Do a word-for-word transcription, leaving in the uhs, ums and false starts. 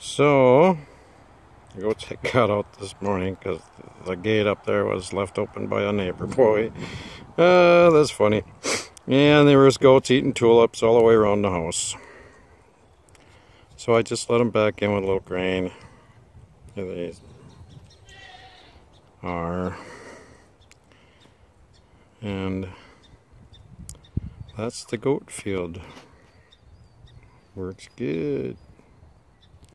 So, I go check that out this morning because the gate up there was left open by a neighbor boy. Uh, that's funny. And there was goats eating tulips all the way around the house. So I just let them back in with a little grain. Here they are. And that's the goat field. Works good.